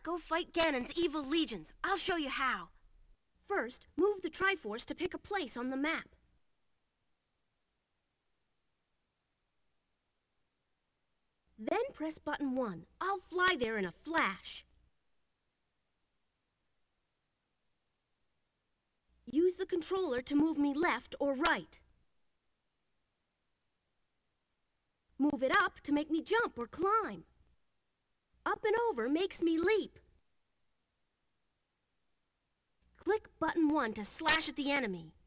go fight Ganon's evil legions. I'll show you how. First, move the Triforce to pick a place on the map. Then press button 1. I'll fly there in a flash. Use the controller to move me left or right. Move it up to make me jump or climb. Up and over makes me leap. Click button 1 to slash at the enemy.